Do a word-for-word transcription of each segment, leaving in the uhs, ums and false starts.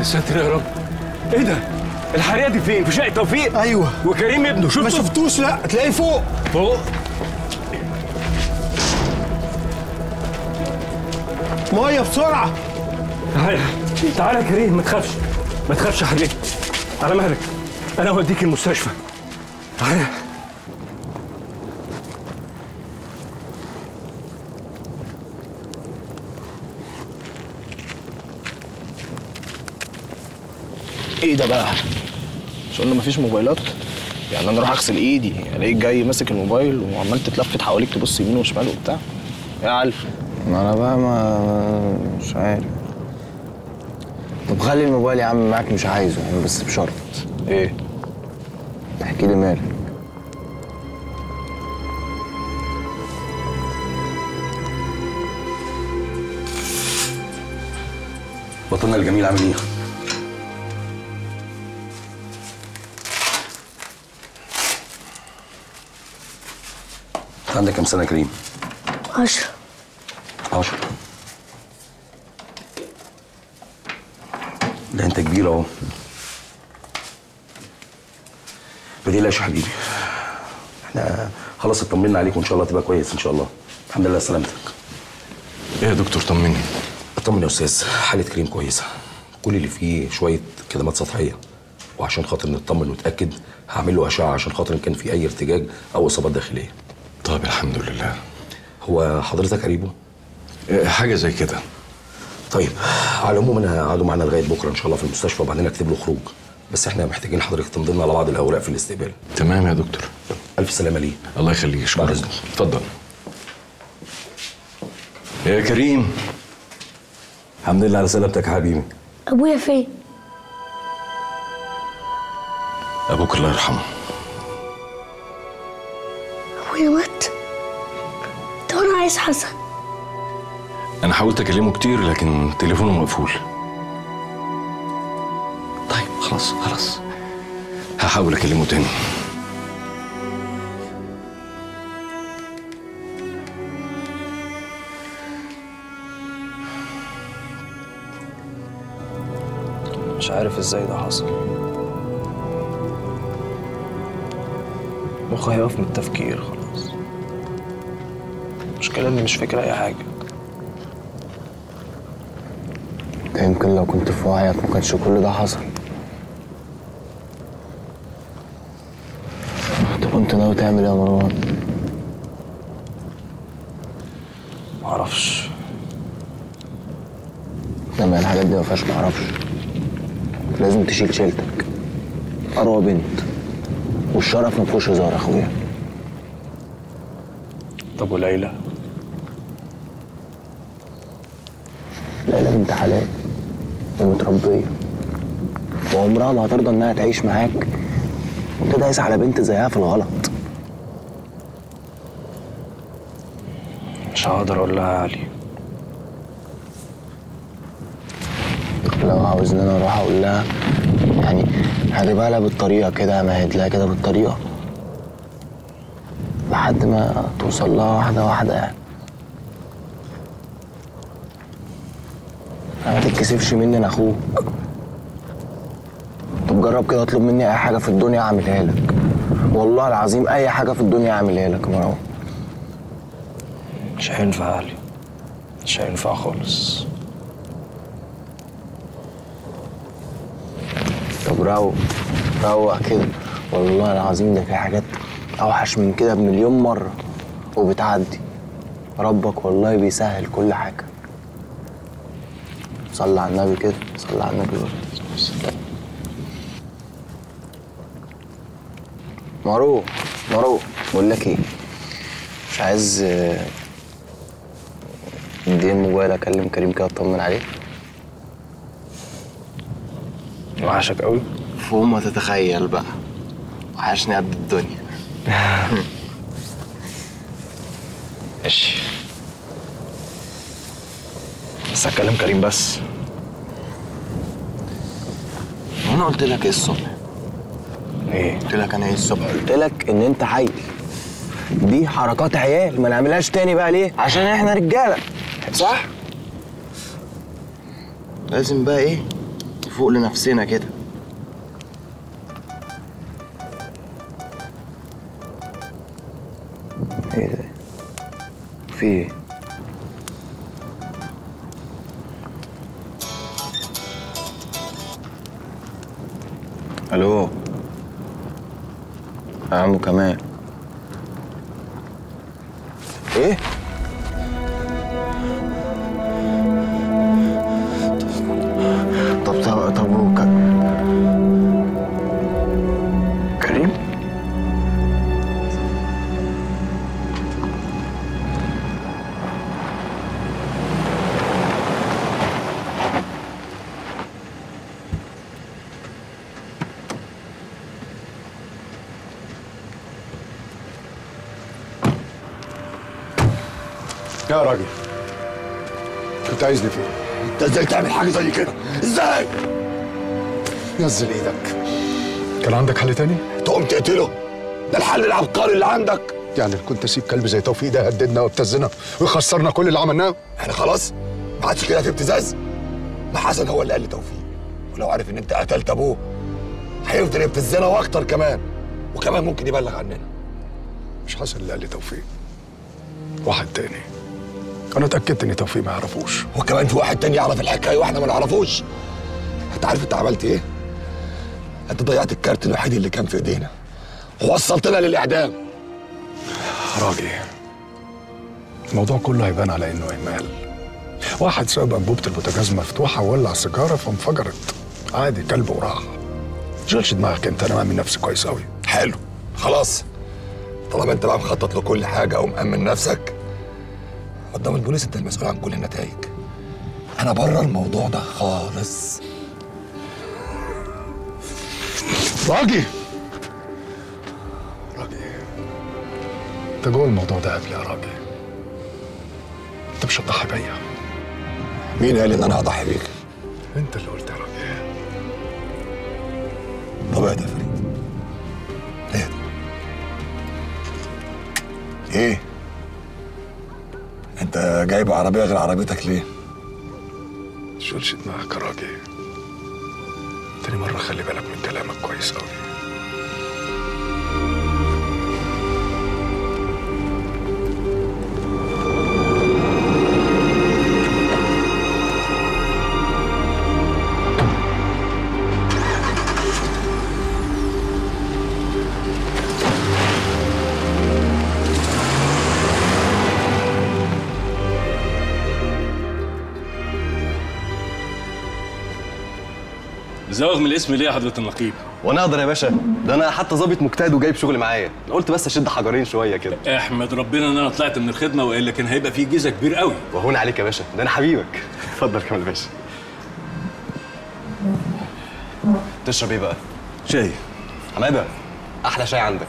ساتر يا رب. ايه ده؟ الحريقه دي فين؟ في شقه توفيق؟ ايوه. وكريم ابنه شفته؟ ما شفتوش، لا تلاقيه فوق. فوق؟ ميه بسرعه. تعالى تعالى يا كريم، ما تخافش ما تخافش يا حبيبي، على مهلك، انا هوديك المستشفى. تعالى. ايه ده بقى؟ مش قلنا مفيش موبايلات؟ يعني انا اروح اغسل ايدي الاقيك جاي ماسك الموبايل وعمال تتلفت حواليك تبص يمين وشمال وبتاع. يا علي ما انا بقى ما مش عارف. طب خلي الموبايل يا عم معاك، مش عايزه يعني، بس بشرط. ايه؟ تحكي لي مالك. بطلنا الجميل عامل ايه؟ عندك كام سنة يا كريم؟ عشرة. عشرة. ده انت كبير اهو. ما تقلقش يا حبيبي، احنا خلاص اطمنا عليك وان شاء الله تبقى كويس ان شاء الله. الحمد لله على سلامتك. ايه يا دكتور طمني. اطمن يا استاذ، حالة كريم كويسة، كل اللي فيه شوية كدمات سطحية، وعشان خاطر نطمن ونتأكد هعمل له أشعة عشان خاطر إن كان في أي ارتجاج أو إصابات داخلية. طيب الحمد لله. هو حضرتك قريبه؟ حاجة زي كده. طيب على العموم انا هقعدوا معانا لغايه بكره ان شاء الله في المستشفى، وبعدين اكتب له خروج، بس احنا محتاجين حضرتك تمضي لنا على بعض الاوراق في الاستقبال. تمام يا دكتور. الف سلامه ليه. الله يخليك. شكرا. اتفضل. يا كريم. الحمد لله على سلامتك يا حبيبي. ابويا فين؟ ابوك الله يرحمه. ابويا مات؟ طب انا عايز حسن. انا حاولت اكلمه كتير لكن تليفونه مقفول. طيب خلاص خلاص هحاول اكلمه تاني. مش عارف ازاي ده حصل. مخي هيقف من التفكير خلاص. المشكلة اني مش فاكر اي حاجة. ده يمكن لو كنت في وعيك ما كانش كل ده حصل. طب كنت ناوي تعمل ايه يا مروان؟ معرفش. لما الحاجات دي ما فيهاش معرفش. لازم تشيل شيلتك. اروى بنت والشرف ما فيهوش هزار يا اخويا. طب وليلى؟ ليلى بنت حلال ومتربيه، وعمرها ما هترضى انها تعيش معاك وانت دايس على بنت زيها في الغلط. مش هقدر اقول لها يا علي. لو عاوزني انا اروح اقول لها يعني هجيبها لها بالطريقه كده، امهد لها كده بالطريقه لحد ما توصل لها واحده واحده يعني. ما تتكسفش مني انا اخوك. طب جرب كده اطلب مني اي حاجه في الدنيا اعملها لك، والله العظيم اي حاجه في الدنيا اعملها لك يا مروان. مش هينفع يا علي، مش هينفع خالص. طب روق روق كده، والله العظيم ده في حاجات اوحش من كده بمليون مره وبتعدي. ربك والله بيسهل كل حاجه. صلي على النبي كده، صلي على النبي. مارو مارو بقول لك ايه، مش عايز اديني الموبايل اكلم كريم كده اطمن عليه؟ وحشك قوي فوق ما تتخيل بقى، وحشني قد الدنيا. ماشي، بس هتكلم كريم بس. انا قلت لك ايه الصبح؟ ايه؟ قلت لك انا ايه الصبح؟ قلت لك ان انت عيل. دي حركات عيال ما نعملهاش تاني بقى. ليه؟ عشان احنا رجاله، صح؟ لازم بقى ايه؟ نفوق لنفسنا كده. ايه ده؟ في ايه؟ الو يا عمو كمال. ايه؟ طب طب طب هو ك... كريم؟ يا راجل كنت عايزني فين؟ انت ازاي تعمل حاجه زي كده؟ ازاي؟ نزل ايدك. كان عندك حل تاني؟ تقوم تقتله؟ ده الحل العبقري اللي عندك. يعني كنت اسيب كلب زي توفيق ده يهددنا ويبتزنا ويخسرنا كل اللي عملناه؟ احنا خلاص ما عادش كده في ابتزاز. ما حسن هو اللي قال لتوفيق، ولو عرف ان انت قتلت ابوه هيفضل يبتزنا واكتر كمان، وكمان ممكن يبلغ عننا. مش حسن اللي قال لي توفيق، واحد تاني. انا اتاكدت ان توفيق ما يعرفوش. وكمان في واحد تاني يعرف الحكايه واحنا ما نعرفوش. انت عارف انت عملت ايه؟ انت ضيعت الكارت الوحيد اللي كان في ايدينا ووصلتنا للاعدام. راجي الموضوع كله هيبان على انه اهمال. واحد ساب انبوبه البوتاجاز مفتوحه وولع سيجاره فانفجرت. عادي، كلب وراح. مشغلش دماغك انت، انا مأمن نفسي كويس قوي. حلو خلاص، طالما انت بقى مخطط لكل حاجه ومأمن نفسك قدام البوليس، انت المسؤول عن كل النتائج. انا بره الموضوع ده خالص. راجي راجي انت جوه الموضوع ده قبل يا راجي. انت مش هتضحي بيا. مين قال ان انا هضحي بيك؟ انت اللي قلت يا راجي. طب اهدى يا فريد، اهدى. ايه؟ انت جايب عربيه غير عربيتك ليه؟ تشغلش دماغك يا راجي. تاني مرة خلي بالك من كلامك كويس قوي. زوغ من الاسم ليه يا حضرة النقيب؟ وانا اقدر يا باشا؟ ده انا حتى ظابط مجتهد وجايب شغل معايا. انا قلت بس اشد حجرين شويه كده. احمد ربنا ان انا طلعت من الخدمه، والا كان هيبقى في جيزه كبير قوي. وهون عليك يا باشا، ده انا حبيبك. اتفضل كمال باشا. تشرب ايه بقى؟ شاي. حماده احلى شاي عندك.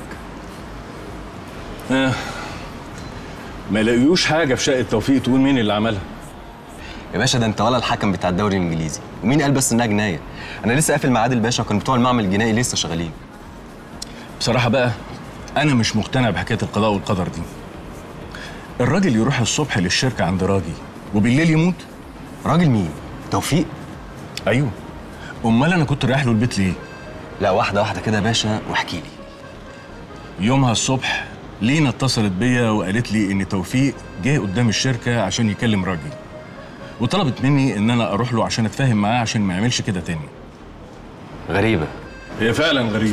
آه. ما لاقيوش حاجه في شقه توفيق تقول مين اللي عملها. يا باشا ده انت ولا الحكم بتاع الدوري الانجليزي، ومين قال بس انها جنايه؟ انا لسه قافل مع عادل باشا، وكان بتوع المعمل الجنائي لسه شغالين. بصراحه بقى انا مش مقتنع بحكايه القضاء والقدر دي. الراجل يروح الصبح للشركه عند راجي وبالليل يموت. راجل مين؟ توفيق؟ ايوه، امال انا كنت رايح له البيت ليه؟ لا واحده واحده كده يا باشا واحكي لي. يومها الصبح لينا اتصلت بيا وقالت لي ان توفيق جه قدام الشركه عشان يكلم راجي، وطلبت مني ان انا اروح له عشان اتفاهم معاه عشان ما يعملش كده تاني. غريبه. هي فعلا غريبه.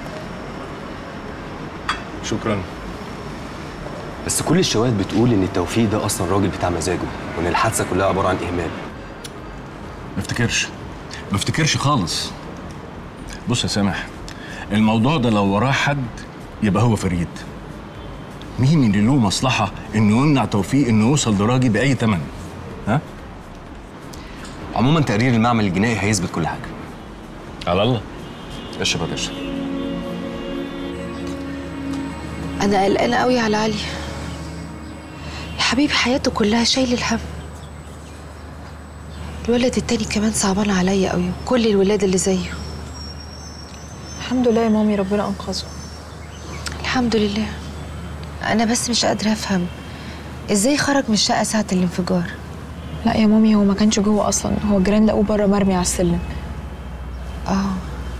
شكرا. بس كل الشواهد بتقول ان التوفيق ده اصلا راجل بتاع مزاجه، وان الحادثه كلها عباره عن اهمال. ما افتكرش ما افتكرش خالص. بص يا سامح، الموضوع ده لو وراه حد يبقى هو فريد. مين اللي له مصلحه انه يمنع توفيق انه يوصل لراجي باي ثمن؟ ها؟ عموما تقرير المعمل الجنائي هيثبت كل حاجه. على الله. اشرب يا باشا. انا قلقانه قوي على علي يا حبيبي، حياته كلها شايل الهم. الولد التاني كمان صعبان عليا قوي، كل الولاد اللي زيه. الحمد لله يا مامي، ربنا انقذه. الحمد لله. انا بس مش قادره افهم ازاي خرج من الشقه ساعه الانفجار. لا يا مامي، هو ما كانش جوه اصلا، هو الجيران لقوه بره مرمي على السلم. اه.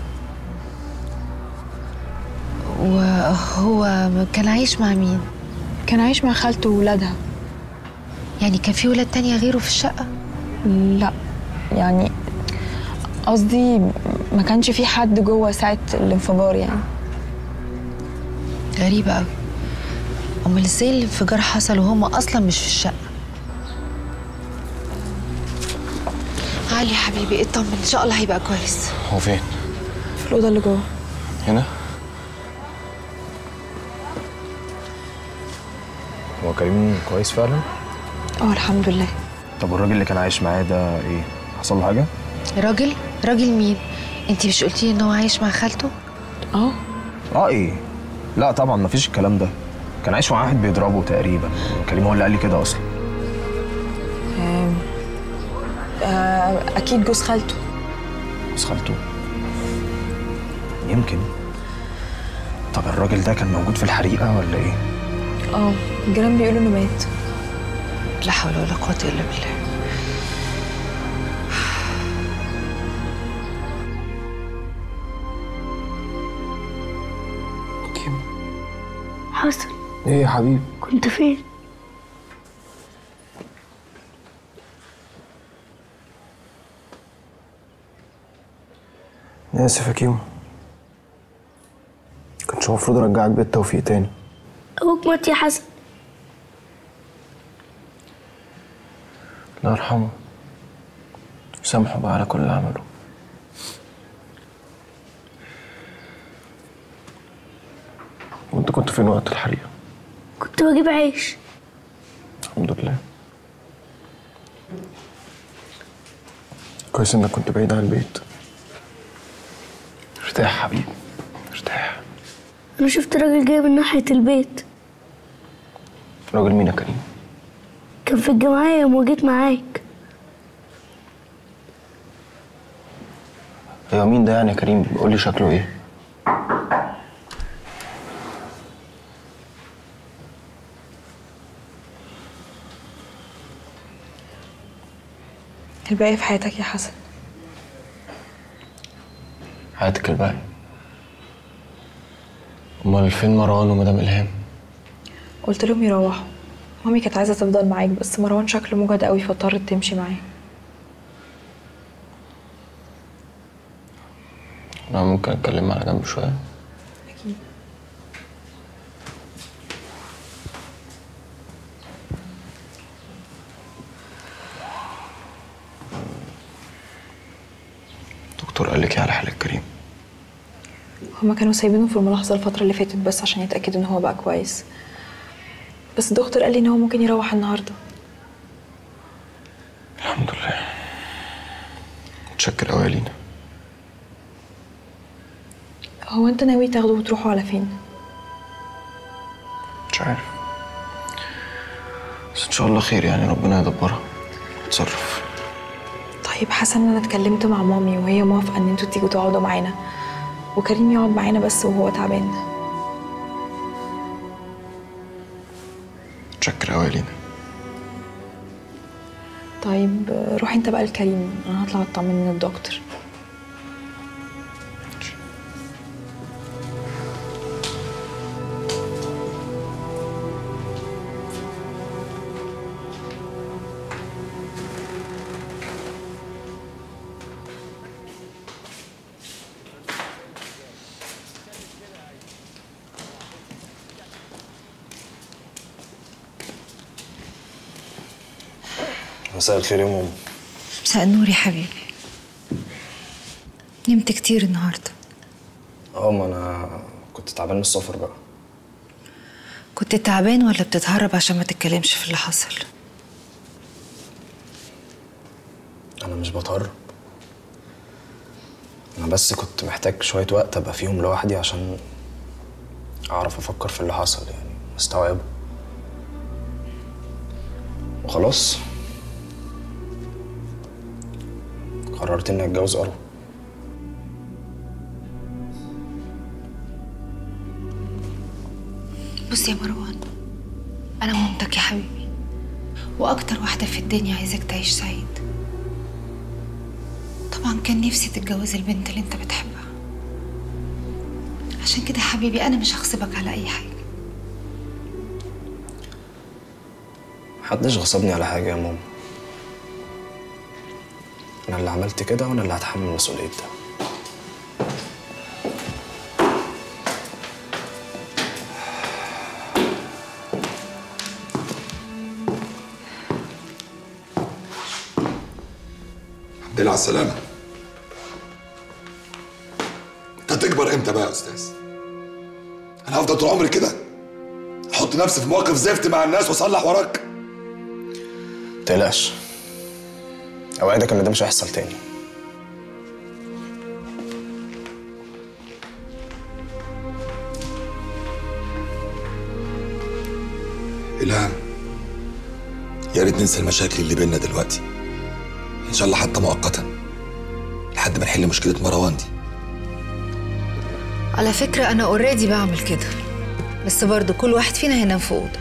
وهو كان عايش مع مين؟ كان عايش مع خالته وولادها. يعني كان في ولاد تانية غيره في الشقة؟ لا يعني قصدي ما كانش في حد جوه ساعة الانفجار يعني. غريبة قوي. امال ازاي الانفجار حصل وهم اصلا مش في الشقة؟ علي حبيبي اطمن، ان شاء الله هيبقى كويس. هو فين؟ في الأوضة اللي جوه. هنا؟ هو كريم كويس فعلا؟ اه الحمد لله. طب والراجل اللي كان عايش معاه ده ايه؟ حصل له حاجة؟ راجل؟ راجل مين؟ انتي مش قلتي ان هو عايش مع خالته؟ اه. اه ايه؟ لا طبعا مفيش الكلام ده. كان عايش مع واحد بيضربه تقريبا. كريم هو اللي قال لي كده اصلا. آه. آه اكيد جوز خالته. جوز خالته؟ يمكن. طب الراجل ده كان موجود في الحريقة ولا ايه؟ اه الجيران بيقولوا انه مات. لا حول ولا قوة الا بالله. حسن ايه يا حبيبي؟ كنت فين؟ اسف يا كيمو، كنتش المفروض ارجعك بيت توفيق تاني. ابوك مات يا حسن. الله يرحمه، سامحه بقى على كل اللي عمله. وانت كنت فين وقت الحريقة؟ كنت بجيب عيش. الحمد لله. كويس انك كنت بعيد عن البيت. ارتاح يا حبيبي، ارتاح. انا شفت راجل جاي من ناحية البيت. راجل مين يا كريم؟ كان في الجمعية يوم جيت معاك. ايوه مين ده يعني يا كريم؟ قول لي شكله ايه؟ الباقي في حياتك يا حسن. حياتك الباقي؟ امال فين مروان ومدام الهام؟ قلت لهم يروحوا. مامي كانت عايزه تفضل معاك بس مروان شكله مجهد قوي فاضطرت تمشي معاه. انا ممكن اتكلم على جنب شويه؟ اكيد. الدكتور قال لك ايه على حالك كريم؟ هما كانوا سايبينه في الملاحظه الفتره اللي فاتت بس عشان يتاكدوا ان هو بقى كويس. بس الدكتور قال لي ان هو ممكن يروح النهارده. الحمد لله. متشكر قوي يا لينا. هو انت ناوي تاخده وتروحوا على فين؟ مش عارف، بس ان شاء الله خير يعني، ربنا يدبرها وتصرف. طيب حسن انا اتكلمت مع مامي وهي موافقه ان انتوا تيجوا تقعدوا معانا وكريم يقعد معانا بس وهو تعبان. متشكر قوي يا لينا. طيب روح انت بقى لكريم، انا هطلع اطمن من الدكتور. مساء الخير يا ماما. مساء النور يا حبيبي. نمت كتير النهارده؟ اه ما انا كنت تعبان من السفر بقى. كنت تعبان ولا بتتهرب عشان ما تتكلمش في اللي حصل؟ انا مش بتهرب، انا بس كنت محتاج شويه وقت ابقى فيهم لوحدي عشان اعرف افكر في اللي حصل يعني استوعبه. وخلاص قررت اني اتجوز أروى. بص يا مروان، انا مامتك يا حبيبي واكتر واحده في الدنيا عايزاك تعيش سعيد. طب طبعا كان نفسي تتجوز البنت اللي انت بتحبها. عشان كده يا حبيبي انا مش هغصبك على اي حاجه. محدش غصبني على حاجه يا ماما. انا اللي عملت كده وانا اللي هتحمل مسؤوليه ده. الحمد لله على السلامه. انت هتكبر امتى بقى يا استاذ؟ انا هفضل طول عمري كده احط نفسي في مواقف زفت مع الناس واصلح وراك؟ متقلقش، اوعدك ان ده مش هيحصل تاني. إلهام، يا ريت ننسى المشاكل اللي بينا دلوقتي، ان شاء الله حتى مؤقتا لحد ما نحل مشكله مروان دي. على فكره انا اوريدي بعمل كده، بس برضه كل واحد فينا هينام في اوضه.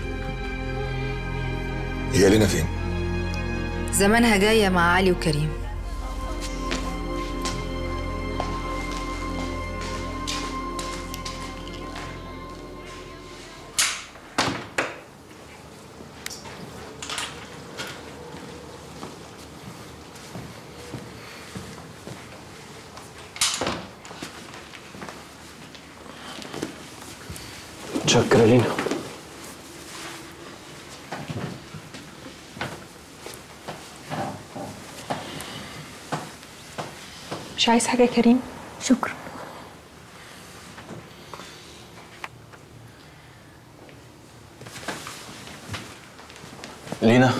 هي لينا فين؟ زمانها جايه مع علي وكريم. متشكرة لينا. مش عايز حاجة يا كريم؟ شكرا. لينا،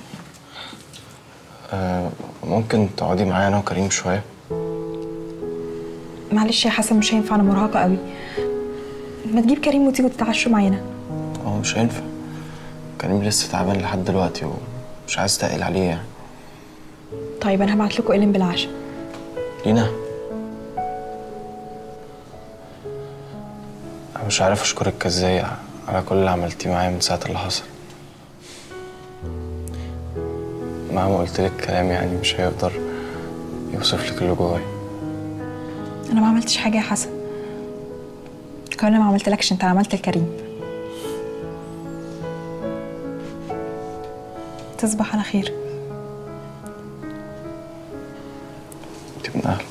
آه ممكن تقعدي معايا انا وكريم شويه؟ معلش يا حسن مش هينفع، انا مرهقة قوي. ما تجيب كريم وتيجوا تتعشوا معانا. هو مش هينفع، كريم لسه تعبان لحد دلوقتي ومش عايز تقل عليه يعني. طيب انا هبعت لكم قلم بالعشاء. لينا، انا مش عارف اشكرك ازاي على كل اللي عملتيه معايا من ساعه اللي حصل. مهما قلت لك كلام يعني مش هيقدر يوصف لك اللي جوايا. انا ما عملتش حاجة يا حسن، كمان ما عملتلكش، انت عملت لكريم. تصبح على خير. انت من اهل.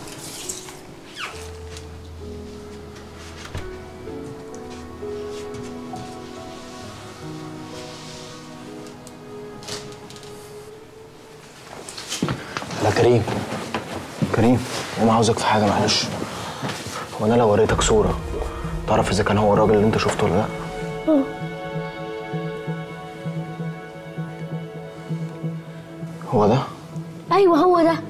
لا كريم، كريم انا عاوزك في حاجه معلش. هو انا لو وريتك صوره تعرف اذا كان هو الراجل اللي انت شفته ولا لا؟ اه. هو ده؟ ايوه هو ده.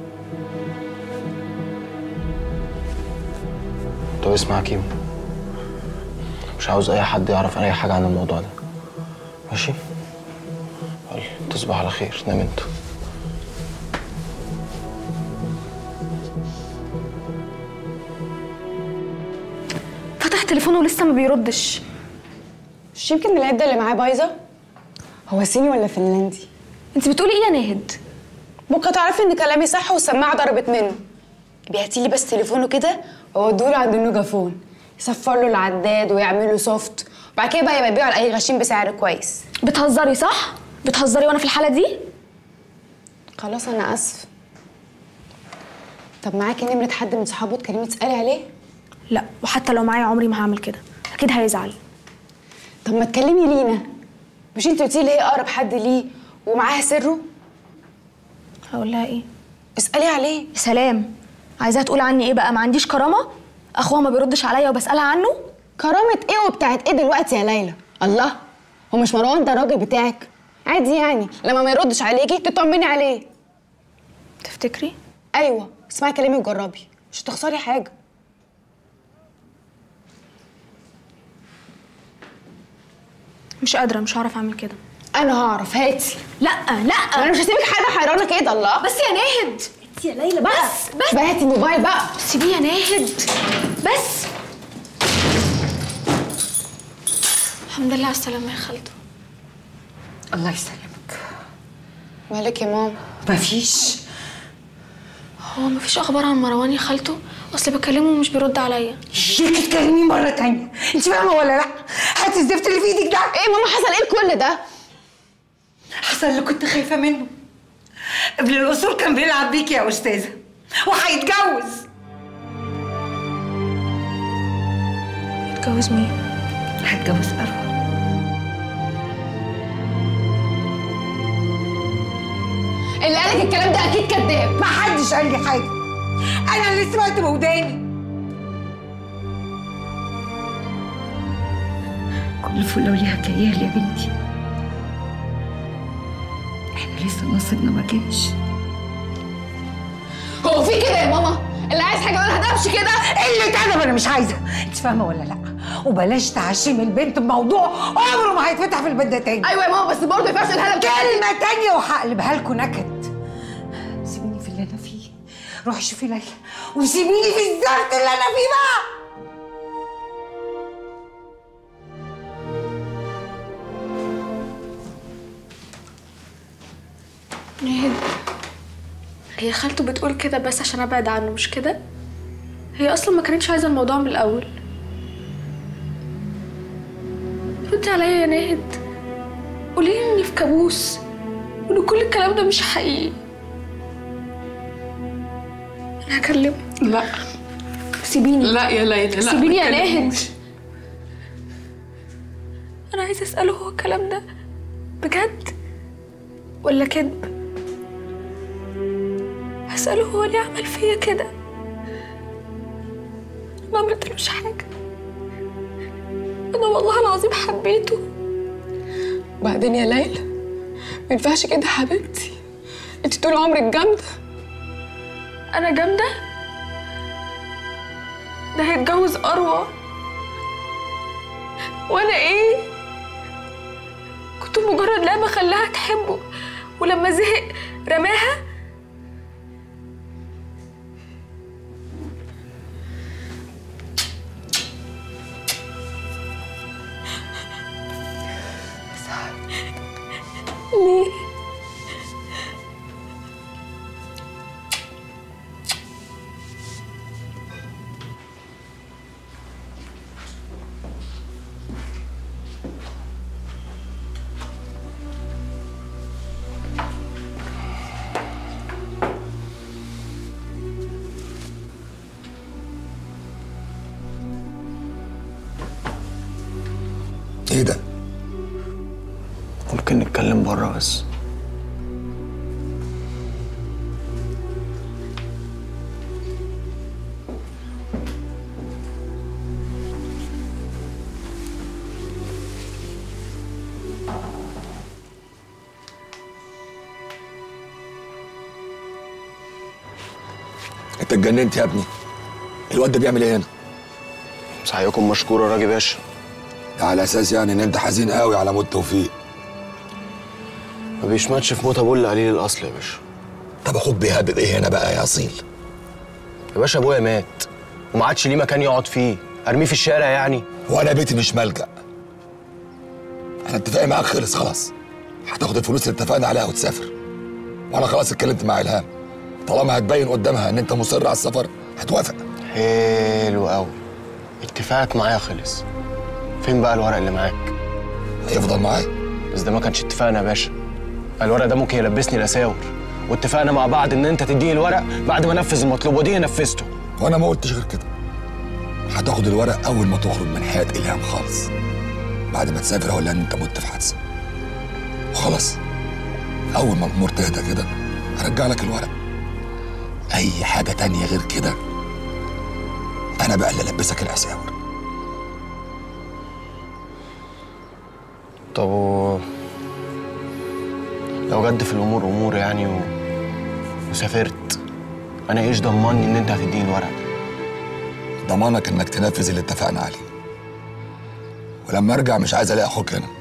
طب اسمع كيمو، مش عاوز اي حد يعرف اي حاجه عن الموضوع ده، ماشي؟ يلا تصبح على خير، نام انت. فتح تليفونه ولسه ما بيردش. مش يمكن العده اللي معاه بايظه؟ هو صيني ولا فنلندي؟ انت بتقولي ايه يا ناهد؟ بكره تعرفي ان كلامي صح والسماعه ضربت منه. بيهاتي لي بس تليفونه كده واوديه له عند النوجافون، يصفر له العداد ويعمل له سوفت، وبعد كده بقى يبقى يبيعه لاي غشيم بسعر كويس. بتهزري صح؟ بتهزري وانا في الحاله دي؟ خلاص انا اسف. طب معاكي نمره حد من صحابه تكلمي تسالي عليه؟ لا، وحتى لو معايا عمري ما هعمل كده، اكيد هيزعل. طب ما تكلمي لينا، مش انت قلتي لي هي اقرب حد ليه ومعاها سره؟ هقول لها ايه؟ اسالي عليه. سلام، عايزاها تقول عني ايه بقى؟ ما عنديش كرامه؟ اخوها ما بيردش عليا وبسالها عنه؟ كرامه ايه وبتاعت ايه دلوقتي يا ليلى؟ الله، هو مش مروان ده الراجل بتاعك؟ عادي يعني لما ما يردش عليكي تطمني عليه. تفتكري؟ ايوه، اسمعي كلامي وجربي، مش هتخسري حاجه. مش قادره، مش هعرف اعمل كده. انا هعرف، هاتي. لا لا، انا مش هسيبك حاجه حيرانه كده. الله، بس يا ناهد، انت يا ليلى بقى. بس بس بقى هاتي الموبايل بقى. سيبيه يا ناهد بس. الحمد لله على السلامه يا خالته. الله يسلمك. مالك يا ماما؟ مفيش. هو مفيش اخبار عن مروان يا خالته؟ اصل بكلمه ومش بيرد عليا. شيكي تكلميه مره تانية، انت فاهمه ولا لا؟ هاتي الزفت اللي في ايدك ده. ايه ماما حصل ايه كل ده؟ حصل اللي كنت خايفه منه. ابن الاصول كان بيلعب بيكي يا استاذه وهيتجوز. يتجوز مين؟ هتجوز اروى. اللي قالك الكلام ده اكيد كذاب. ما حدش قال لي حاجه، انا اللي سمعت بوداني. كل فله وليها كيال يا بنتي. احنا لسه نصيبنا ما جاش. هو في كده يا ماما؟ اللي عايز حاجه يقولها ده مش كده؟ اللي اتقدم انا مش عايزه، انت فاهمه ولا لا؟ وبلاش تعشمي البنت بموضوع عمره ما هيتفتح في البيت ده تاني. ايوه يا ماما بس برضه ما ينفعش الهلم كلمه تانيه وهقلبها لكم نكد. سيبيني في اللي انا فيه، روحي شوفي ليلى وسيبيني في الزفت اللي انا فيه بقى. نهد، هي خالته بتقول كده بس عشان ابعد عنه مش كده؟ هي اصلا ما كانتش عايزه الموضوع من الاول. ردي عليا يا ناهد، قولي لي اني في كابوس وان كل الكلام ده مش حقيقي. انا هكلمه. لا سيبيني. لا يا ليلى، لا سيبيني يا ناهد. انا عايزه اساله هو الكلام ده بجد ولا كذب؟ هساله هو ليه عمل فيا كده؟ ما عملتلوش حاجه، انا والله العظيم حبيته. وبعدين يا ليلى ما ينفعش كده حبيبتي، انت طول عمرك جامده. انا جامده؟ ده هيتجوز اروى وانا ايه؟ كنت مجرد لعبه خلاها تحبه ولما زهق رماها. ليه؟ ايه ده؟ ممكن نتكلم بره بس؟ انت اتجننت يا ابني. الواد ده بيعمل ايه هنا؟ صحيحكم مشكور يا راجل باشا. ده على اساس يعني ان انت حزين قوي على موت توفيق. ما بيشمتش في موت ابوه اللي قليل الاصل يا باشا. طب اخوك بيهبب ايه هنا بقى يا اصيل؟ يا باشا ابويا مات وما عادش ليه مكان يقعد فيه، ارميه في الشارع يعني؟ وانا بيتي مش ملجأ. انا اتفاقي معاك خلص خلاص. هتاخد الفلوس اللي اتفقنا عليها وتسافر. وانا خلاص اتكلمت مع الهام. طالما هتبين قدامها ان انت مصر على السفر هتوافق. حلو قوي. اتفاقك معايا خلص. فين بقى الورق اللي معاك؟ هيفضل معايا. بس ده ما كانش اتفاقنا يا باشا. الورق ده ممكن يلبسني الاساور، واتفقنا مع بعض ان انت تديني الورق بعد ما انفذ المطلوب، ودي نفذته. وانا ما قلتش غير كده. هتاخد الورق اول ما تخرج من حياه الهام خالص. بعد ما تسافر اقول لها ان انت مت في حادثه. وخلاص. اول ما الامور تهدى كده هرجع لك الورق. اي حاجه تانية غير كده انا بقى اللي البسك الاساور. طب و... لو جد في الامور امور يعني و... وسافرت، انا ايش ضمني ان انت هتديني الورق ده؟ ضمانك انك تنفذ اللي اتفقنا عليه. ولما ارجع مش عايز الاقي اخوك هنا.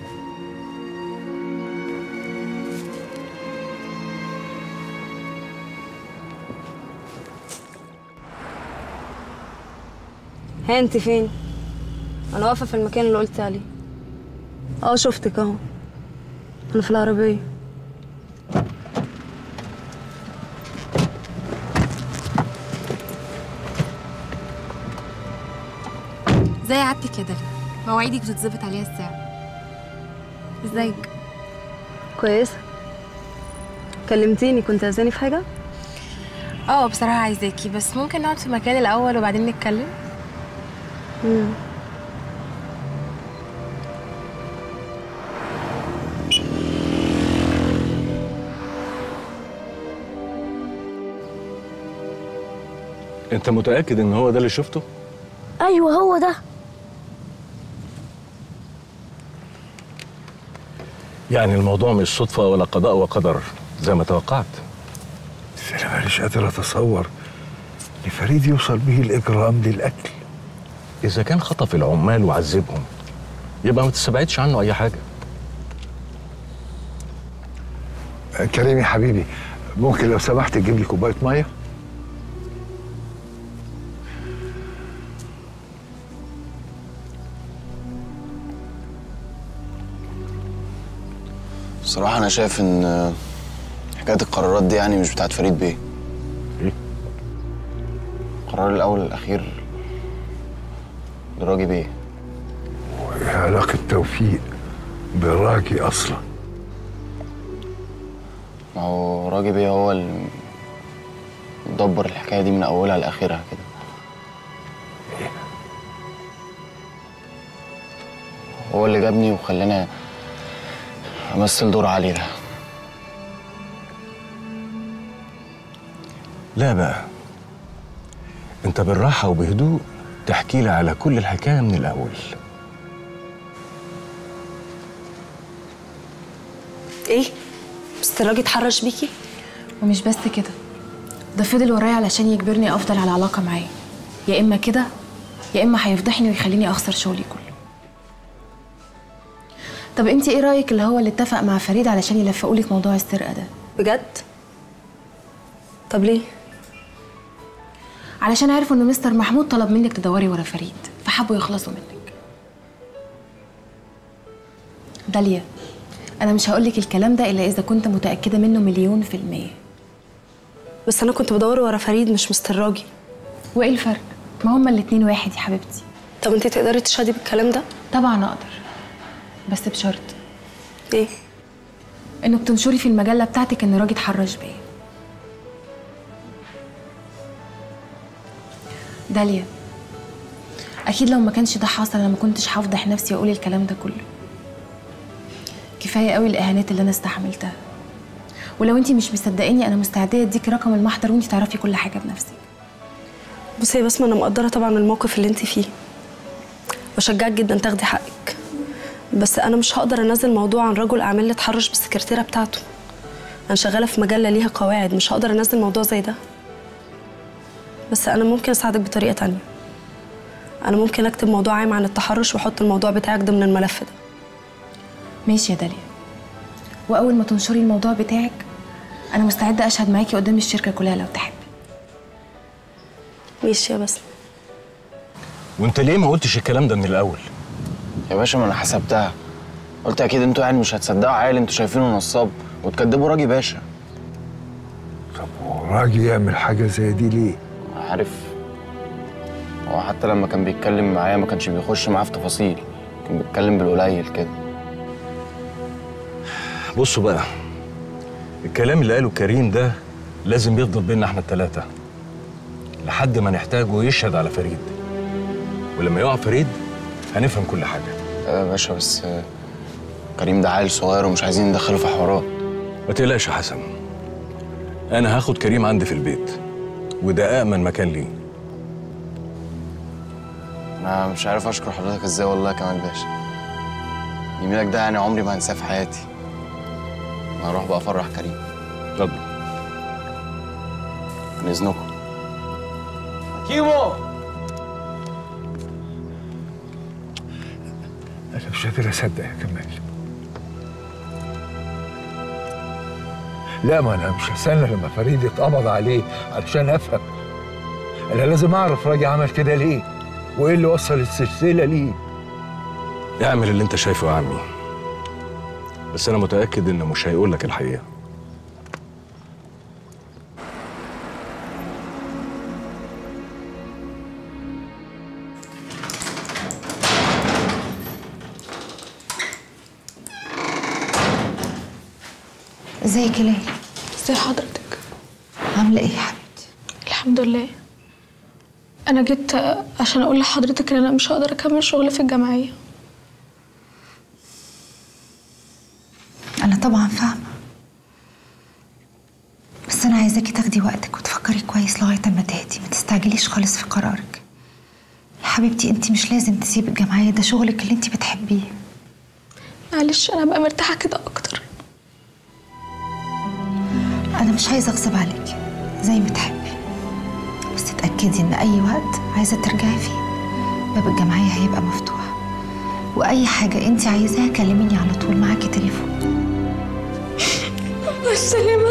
ها انت فين؟ انا واقفه في المكان اللي قلت عليه. اه شفتك اهو. انا في العربيه. ازاي قعدتي كده؟ مواعيدك بتتظبط عليها الساعة. ازيك؟ كويسة. كلمتيني، كنت عايزاني في حاجة؟ اه بصراحة عايزاكي، بس ممكن نقعد في مكان الأول وبعدين نتكلم؟ امم انت متأكد ان هو ده اللي شفته؟ ايوه هو ده. يعني الموضوع مش صدفة ولا قضاء وقدر زي ما توقعت. بس انا مانيش قادر اتصور ان فريد يوصل به الاجرام للقتل. اذا كان خطف العمال وعذبهم يبقى ما تستبعدش عنه اي حاجة. كريم يا حبيبي، ممكن لو سمحت تجيب لي كوبايه ميه؟ بصراحة أنا شايف إن حكاية القرارات دي يعني مش بتاعت فريد بيه. إيه؟ القرار الأول والأخير لراجي بيه. وإيه علاقة توفيق براجي أصلا؟ ما هو راجي بيه هو اللي مدبر الحكاية دي من أولها لآخرها كده. إيه؟ هو اللي جابني وخلاني أمثل دور علي ده. لا بقى، انت بالراحة وبهدوء تحكي لي على كل الحكاية من الأول. ايه؟ مستر راجي اتحرش بيكي؟ ومش بس كده، ده فضل ورايا علشان يجبرني افضل على علاقة معاه، يا اما كده يا اما هيفضحني ويخليني اخسر شغلي كله. طب انت ايه رايك اللي هو اللي اتفق مع فريد علشان يلفقولك موضوع السرقه ده؟ بجد؟ طب ليه؟ علشان عرفوا ان مستر محمود طلب منك تدوري ورا فريد، فحبوا يخلصوا منك. داليا، انا مش هقولك الكلام ده الا اذا كنت متاكده منه مليون في الميه. بس انا كنت بدور ورا فريد مش مستر راجي. وايه الفرق؟ ما هما الاتنين واحد يا حبيبتي. طب انت تقدري تشهدي بالكلام ده؟ طبعا اقدر، بس بشرط. ايه؟ انك تنشري في المجله بتاعتك ان راجي اتحرش بيا. داليا، اكيد لو ما كانش ده حصل انا ما كنتش هفضح نفسي واقول الكلام ده كله. كفايه قوي الاهانات اللي انا استحملتها. ولو انتي مش مصدقاني انا مستعده اديكي رقم المحضر وانتي تعرفي كل حاجه بنفسك. بصي يا بسمه، انا مقدره طبعا الموقف اللي انتي فيه، بشجعك جدا تاخدي حقك، بس انا مش هقدر انزل موضوع عن رجل اعمال اللي اتحرش بالسكرتيره بتاعته. انا شغاله في مجله ليها قواعد، مش هقدر انزل موضوع زي ده. بس انا ممكن اساعدك بطريقه تانية. انا ممكن اكتب موضوع عام عن التحرش واحط الموضوع بتاعك ضمن الملف ده. ماشي يا داليا، واول ما تنشري الموضوع بتاعك انا مستعده اشهد معاكي قدام الشركه كلها لو تحبي. ماشي يا بسمه. وانت ليه ما قلتش الكلام ده من الاول؟ يا باشا ما انا حسبتها، قلت اكيد انتوا يعني مش هتصدقوا عيل انتوا شايفينه نصاب وتكدبوا راجي باشا. طب وراجي يعمل حاجه زي دي ليه؟ عارف، هو حتى لما كان بيتكلم معايا ما كانش بيخش معاه في تفاصيل، كان بيتكلم بالقليل كده. بصوا بقى، الكلام اللي قاله كريم ده لازم يفضل بيننا احنا التلاتة لحد ما نحتاجه يشهد على فريد، ولما يقع فريد هنفهم كل حاجة. يا باشا بس كريم ده عيل صغير ومش عايزين ندخله في حوارات. ما تقلقش يا حسن، أنا هاخد كريم عندي في البيت وده أأمن مكان ليه. أنا مش عارف أشكر حضرتك إزاي والله يا كمال باشا. جميلك ده يعني عمري ما هنساه في حياتي. أنا هروح بقى أفرح كريم. اتفضل. من إذنكم. كيمو، أنا مش قادر أصدق يا كمال. لا، ما أنا مش هستنى لما فريد يتقبض عليه علشان أفهم. أنا لازم أعرف راجي عمل كده ليه؟ وإيه اللي وصل السلسلة ليه؟ اعمل اللي أنت شايفه يا عمي، بس أنا متأكد إنه مش هيقول لك الحقيقة. ازيك يا ليلى؟ ازي حضرتك؟ عامله ايه يا حبيبتي؟ الحمد لله. انا جيت عشان اقول لحضرتك ان انا مش هقدر اكمل شغل في الجمعيه. انا طبعا فاهمه، بس انا عايزاكي تاخدي وقتك وتفكري كويس لغايه اما تهدي، ما تستعجليش خالص في قرارك. يا حبيبتي انت مش لازم تسيبي الجمعيه، ده شغلك اللي انت بتحبيه. معلش انا بقى مرتاحه كده اكتر. انا مش عايزه اغصب عليكي، زي ما تحبي، بس تتاكدي ان اي وقت عايزه ترجعي فيه باب الجمعيه هيبقى مفتوح، واي حاجه انت عايزاها كلميني على طول، معاكي تليفون. مع السلامه.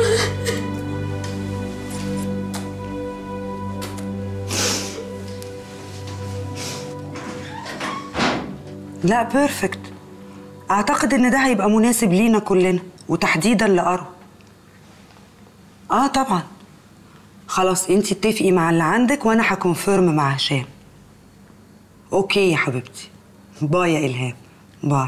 لا بيرفكت. اعتقد ان ده هيبقى مناسب لينا كلنا وتحديدا لأرو. اه طبعا. خلاص انتي اتفقي مع اللي عندك وانا هكونفيرم مع هشام. اوكي يا حبيبتي. باي يا الهام. باي.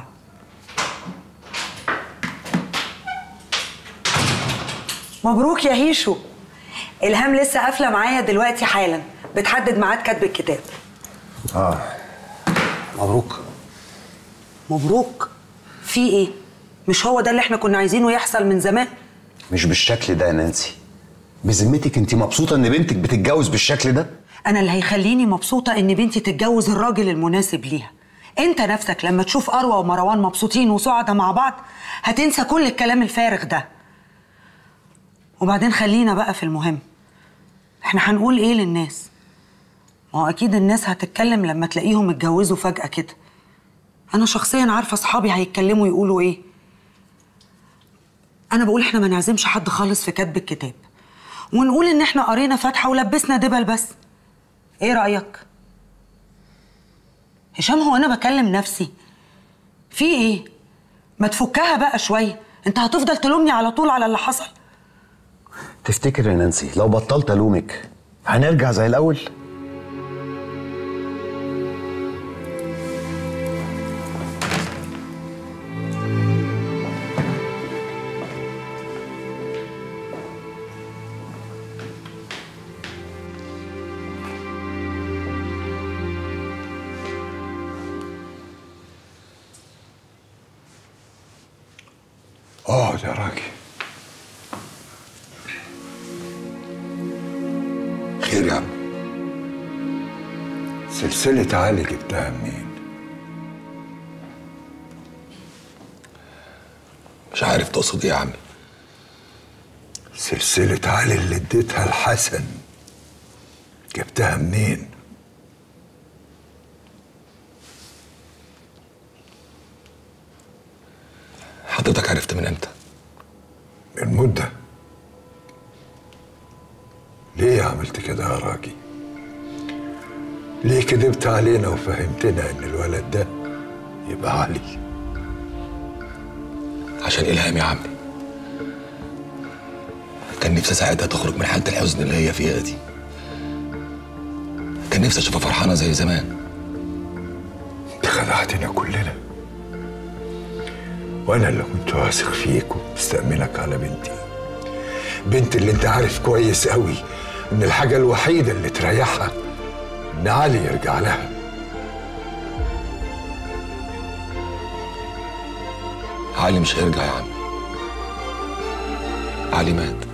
مبروك يا هيشو. الهام لسه قافله معايا دلوقتي حالا، بتحدد ميعاد كتب الكتاب. اه مبروك. مبروك؟ في ايه؟ مش هو ده اللي احنا كنا عايزينه يحصل من زمان؟ مش بالشكل ده يا نانسي. بذمتك انت مبسوطه ان بنتك بتتجوز بالشكل ده؟ انا اللي هيخليني مبسوطه ان بنتي تتجوز الراجل المناسب ليها. انت نفسك لما تشوف اروى ومروان مبسوطين وسعداء مع بعض هتنسى كل الكلام الفارغ ده. وبعدين خلينا بقى في المهم. احنا هنقول ايه للناس؟ ما هو اكيد الناس هتتكلم لما تلاقيهم اتجوزوا فجأة كده. انا شخصيا عارفه اصحابي هيتكلموا يقولوا ايه. انا بقول احنا ما نعزمش حد خالص في كتب الكتاب، ونقول ان احنا قرينا فاتحه ولبسنا دبل بس. ايه رايك هشام؟ هو انا بكلم نفسي؟ في ايه؟ ما تفكها بقى شويه. انت هتفضل تلومني على طول على اللي حصل. تفتكر يا نانسي لو بطلت الومك هنرجع زي الاول؟ اقعد يا راجل. خير يا عم. سلسلة علي جبتها منين؟ مش عارف تقصد ايه يا عم. سلسلة علي اللي اديتها لحسن جبتها منين؟ حضرتك عرفت من امتى؟ من مدة. ليه عملت كده يا راجل؟ ليه كدبت علينا وفهمتنا ان الولد ده يبقى علي؟ عشان إلهام يا عمي. كان نفسي ساعتها تخرج من حالة الحزن اللي هي فيها دي. كان نفسي اشوفها فرحانة زي زمان. انت خدعتنا كلنا، وانا اللي كنت واثق فيك ومستأمنك على بنتي. بنتي اللي انت عارف كويس قوي ان الحاجة الوحيدة اللي تريحها ان علي يرجع لها. علي مش هيرجع يا عم. علي مات.